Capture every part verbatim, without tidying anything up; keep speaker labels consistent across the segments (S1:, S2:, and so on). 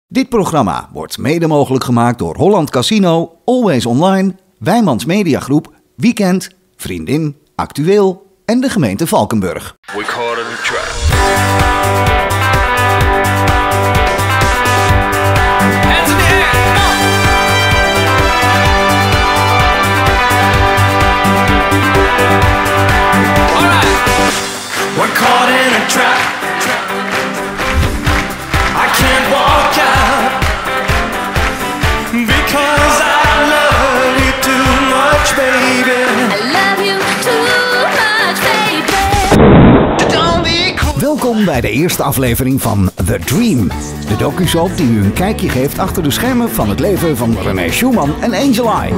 S1: Dit programma wordt mede mogelijk gemaakt door Holland Casino, Always Online, Wijmans Mediagroep, Weekend, Vriendin, Actueel en de gemeente Valkenburg. We caught in a trap. Hands in the air, come on! All right. We're caught in a trap. I can't walk out because I love you too much, baby. I love you too much, baby. Don't be cool. Welkom bij de eerste aflevering van The Dream. De docusoap die u een kijkje geeft achter de schermen van het leven van René Schumann en Angel Eye.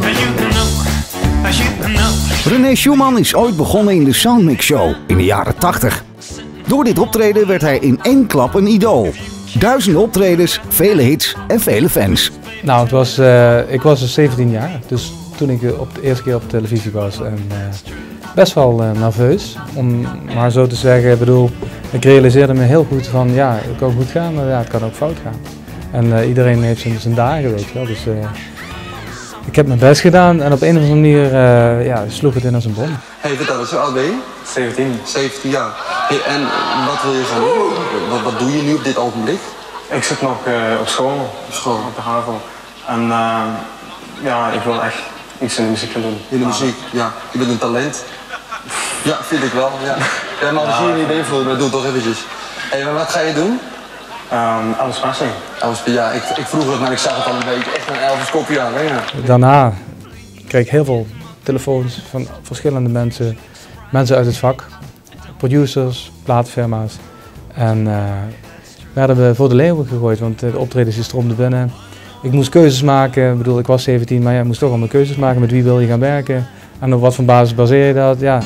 S1: René Schumann is ooit begonnen in de Soundmix Show in de jaren tachtig. Door dit optreden werd hij in één klap een idool. Duizenden optredens, vele hits en vele fans.
S2: Nou, het was, uh, ik was dus zeventien jaar, dus toen ik op de eerste keer op televisie was en uh, best wel uh, nerveus, om maar zo te zeggen. Ik bedoel, ik realiseerde me heel goed van ja, het kan goed gaan, maar ja, het kan ook fout gaan. En uh, iedereen heeft zijn, zijn dagen, weet je wel. Dus uh, ik heb mijn best gedaan en op een of andere manier uh, ja, sloeg het in als een bom.
S3: Hey, vertel eens, hoe oud ben je?
S4: zeventien.
S3: zeventien jaar. Hey, en wat wil je gaan doen? Wat, wat doe je nu op dit ogenblik?
S4: Ik zit nog uh, op school,
S3: op school,
S4: op de HAVO. En uh, ja, ik wil echt iets in de muziek gaan doen.
S3: In de muziek, ja. Je bent een talent. Ja, vind ik wel, ja. Ja, maar als je je niet invloed, maar doe het toch eventjes. Hey, maar wat ga je doen?
S4: Um, Elvis Presley.
S3: Elvis, ja, ik, ik vroeg het, maar ik zag het al een beetje. Echt een Elvis kopje aan, hè? Ja.
S2: Daarna kreeg ik heel veel telefoons van verschillende mensen. Mensen uit het vak, producers, platenfirma's. En uh, werden we voor de leeuwen gegooid, want de optredens die stroomden binnen. Ik moest keuzes maken, ik bedoel, ik was zeventien, maar ja, ik moest toch allemaal keuzes maken. Met wie wil je gaan werken en op wat voor basis baseer je dat? Ja.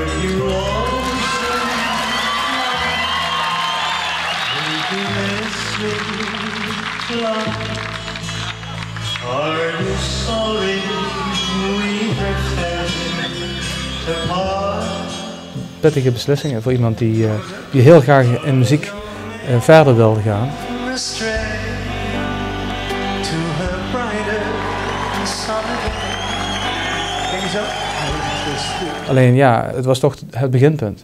S2: Pittige beslissingen voor iemand die, uh, die heel graag in muziek uh, verder wilde gaan. Alleen ja, het was toch het beginpunt.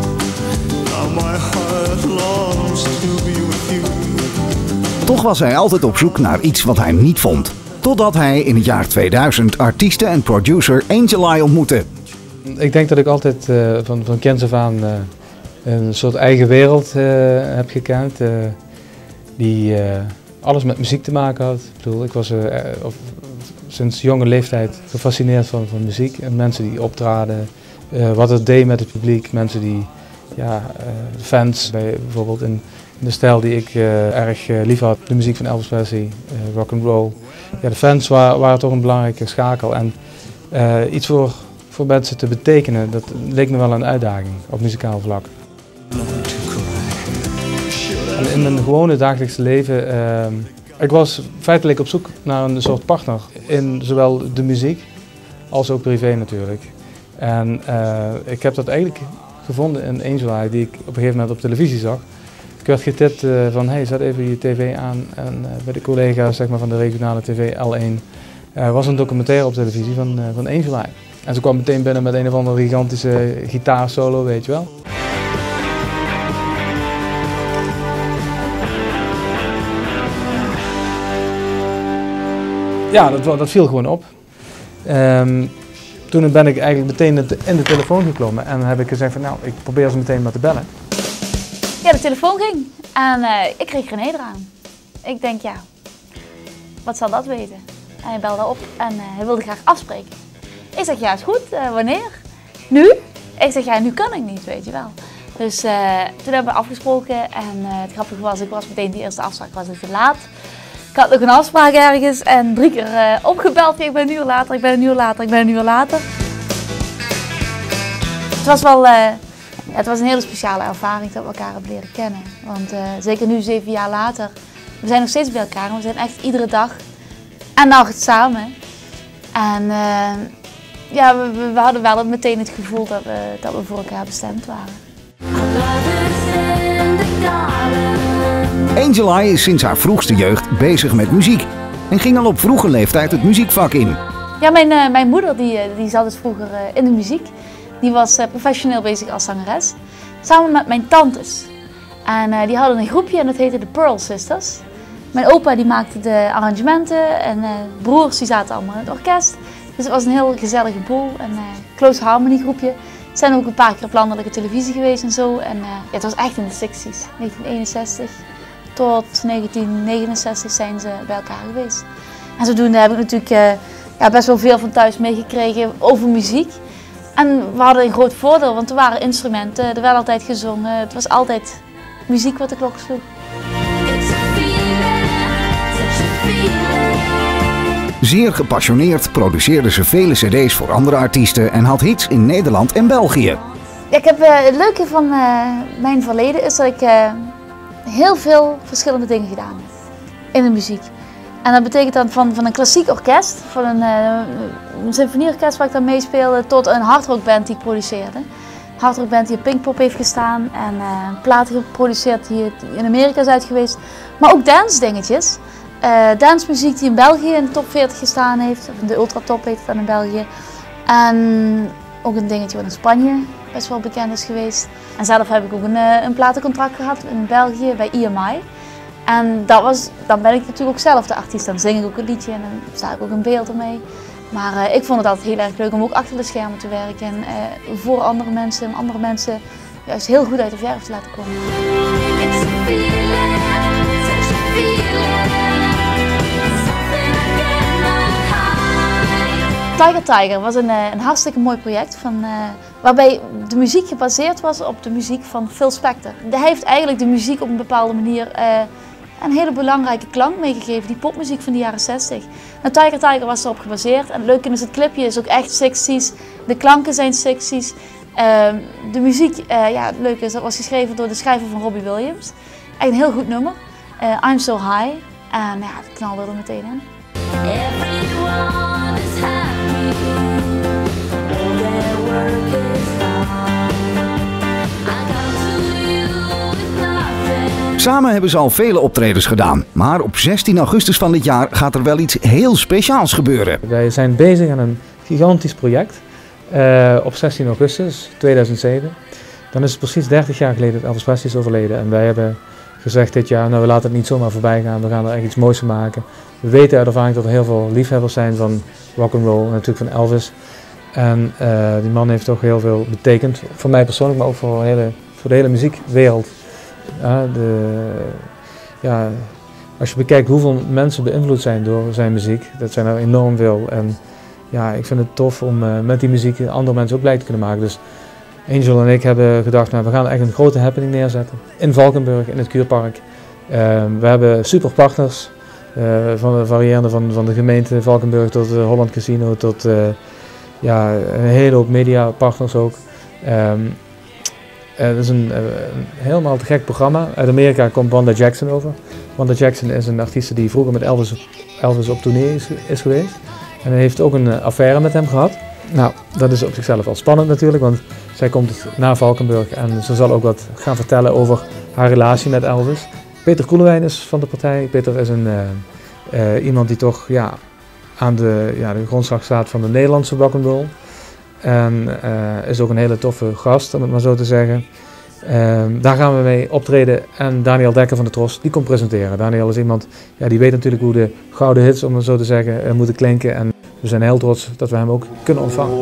S1: Toch was hij altijd op zoek naar iets wat hij niet vond. Totdat hij in het jaar tweeduizend artieste en producer Angel Eye ontmoette.
S2: Ik denk dat ik altijd uh, van, van kinds af aan uh, een soort eigen wereld uh, heb gekend. Uh, die uh, alles met muziek te maken had. Ik bedoel, ik was uh, of, sinds jonge leeftijd gefascineerd van, van muziek. En mensen die optraden, uh, wat het deed met het publiek. Mensen die, ja, uh, fans, bij, bijvoorbeeld in, in de stijl die ik uh, erg uh, lief had. De muziek van Elvis Presley, uh, rock and roll. Ja, de fans waren, waren toch een belangrijke schakel. En uh, iets voor... voor mensen te betekenen, dat leek me wel een uitdaging op muzikaal vlak. En in mijn gewone dagelijkse leven, uh, ik was feitelijk op zoek naar een soort partner in zowel de muziek als ook privé natuurlijk. En uh, ik heb dat eigenlijk gevonden in Angel Eye, die ik op een gegeven moment op televisie zag. Ik werd getipt uh, van, hey, zet even je tv aan. En uh, bij de collega's zeg maar, van de regionale tv L één uh, was een documentaire op televisie van, uh, van Angel Eye. En ze kwam meteen binnen met een of andere gigantische gitaarsolo, weet je wel. Ja, dat, dat viel gewoon op. Um, toen ben ik eigenlijk meteen in de telefoon geklommen en heb ik gezegd van nou, ik probeer ze meteen maar te bellen.
S5: Ja, de telefoon ging en uh, ik kreeg René eraan. Ik denk ja, wat zal dat weten? En hij belde op en uh, hij wilde graag afspreken. Ik zeg, ja, is goed. Uh, wanneer? Nu? Ik zeg, ja, nu kan ik niet, weet je wel. Dus uh, toen hebben we afgesproken en uh, het grappige was, ik was meteen die eerste afspraak, was ik te laat. Ik had nog een afspraak ergens en drie keer uh, opgebeld. Ik ben een uur later, ik ben een uur later, ik ben een uur later. Het was wel, uh, ja, het was een hele speciale ervaring dat we elkaar hebben leren kennen. Want uh, zeker nu, zeven jaar later, we zijn nog steeds bij elkaar en we zijn echt iedere dag en nacht samen. En uh, ja, we, we hadden wel meteen het gevoel dat we, dat we voor elkaar bestemd waren.
S1: Angela is sinds haar vroegste jeugd bezig met muziek en ging al op vroege leeftijd het muziekvak in.
S5: Ja, mijn, uh, mijn moeder die, die zat dus vroeger uh, in de muziek. Die was uh, professioneel bezig als zangeres. Samen met mijn tantes. En uh, die hadden een groepje en dat heette de Pearl Sisters. Mijn opa die maakte de arrangementen en uh, broers die zaten allemaal in het orkest. Dus het was een heel gezellige boel, een uh, close harmony groepje. Ze zijn ook een paar keer op landelijke televisie geweest en zo. En uh, ja, het was echt in de zestig's, negentien eenenzestig tot negentien negenenzestig zijn ze bij elkaar geweest. En zodoende heb ik natuurlijk uh, ja, best wel veel van thuis meegekregen over muziek. En we hadden een groot voordeel, want er waren instrumenten, er werd altijd gezongen. Het was altijd muziek wat de klok sloeg.
S1: Zeer gepassioneerd produceerde ze vele cd's voor andere artiesten en had hits in Nederland en België.
S5: Ja, ik heb, uh, het leuke van uh, mijn verleden is dat ik uh, heel veel verschillende dingen gedaan heb in de muziek. En dat betekent dan van, van een klassiek orkest, van een, uh, een symfonieorkest waar ik dan meespeelde, tot een hardrockband die ik produceerde. Een hardrockband die op Pinkpop heeft gestaan en uh, platen geproduceerd die in Amerika is uit geweest. Maar ook dance dingetjes. Uh, dancemuziek die in België in de top veertig gestaan heeft, of de ultratop heet het dan in België. En ook een dingetje wat in Spanje best wel bekend is geweest. En zelf heb ik ook een, uh, een platencontract gehad in België bij E M I. En dat was, dan ben ik natuurlijk ook zelf de artiest, dan zing ik ook een liedje en dan sta ik ook in beeld ermee. Maar uh, ik vond het altijd heel erg leuk om ook achter de schermen te werken en uh, voor andere mensen, om andere mensen juist heel goed uit de verf te laten komen. Tiger Tiger was een, een hartstikke mooi project van, uh, waarbij de muziek gebaseerd was op de muziek van Phil Spector. Hij heeft eigenlijk de muziek op een bepaalde manier uh, een hele belangrijke klank meegegeven, die popmuziek van de jaren zestig. Nou, Tiger Tiger was erop gebaseerd en het leuke is, het clipje is ook echt zestig's, de klanken zijn zestig's. Uh, de muziek, uh, ja, het leuke is, dat was geschreven door de schrijver van Robbie Williams. Echt een heel goed nummer, uh, I'm So High, en ja, dat knalde er meteen in. Everyone is happy, all their work is done. I come to you with nothing.
S1: Samen hebben ze al vele optredens gedaan, maar op zestien augustus van dit jaar gaat er wel iets heel speciaals gebeuren.
S2: Wij zijn bezig aan een gigantisch project uh, op zestien augustus tweeduizend zeven. Dan is het precies dertig jaar geleden dat Elvis Presley is overleden en wij hebben gezegd dit jaar, nou we laten het niet zomaar voorbij gaan, we gaan er echt iets moois van maken. We weten uit ervaring dat er heel veel liefhebbers zijn van rock'n'roll en natuurlijk van Elvis. En uh, die man heeft toch heel veel betekend, voor mij persoonlijk, maar ook voor, hele, voor de hele muziekwereld. Uh, de, ja, als je bekijkt hoeveel mensen beïnvloed zijn door zijn muziek, dat zijn er enorm veel. En ja, ik vind het tof om uh, met die muziek andere mensen ook blij te kunnen maken. Dus Angel en ik hebben gedacht, nou, we gaan echt een grote happening neerzetten in Valkenburg, in het Kuurpark. Uh, we hebben super partners, uh, van, variërende van, van de gemeente Valkenburg tot uh, Holland Casino, tot uh, ja, een hele hoop mediapartners ook. Um, Het uh, is een, uh, een helemaal te gek programma. Uit Amerika komt Wanda Jackson over. Wanda Jackson is een artiest die vroeger met Elvis, Elvis op tournee is, is geweest. En hij heeft ook een uh, affaire met hem gehad. Nou, dat is op zichzelf al spannend natuurlijk, want zij komt naar Valkenburg en ze zal ook wat gaan vertellen over haar relatie met Elvis. Peter Koelewijn is van de partij. Peter is een, uh, uh, iemand die toch ja, aan de, ja, de grondslag staat van de Nederlandse rock'n'roll. En uh, is ook een hele toffe gast, om het maar zo te zeggen. Uh, daar gaan we mee optreden en Daniel Dekker van de Tros, die komt presenteren. Daniel is iemand, ja, die weet natuurlijk hoe de gouden hits, om het zo te zeggen, uh, moeten klinken. En we zijn heel trots dat we hem ook kunnen ontvangen.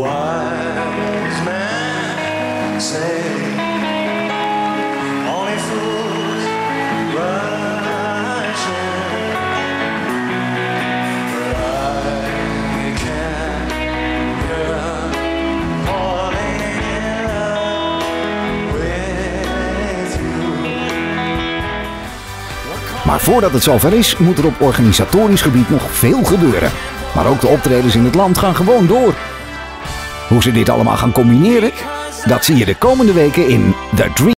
S1: Maar voordat het zover is, moet er op organisatorisch gebied nog veel gebeuren. Maar ook de optredens in het land gaan gewoon door. Hoe ze dit allemaal gaan combineren, dat zie je de komende weken in The Dream.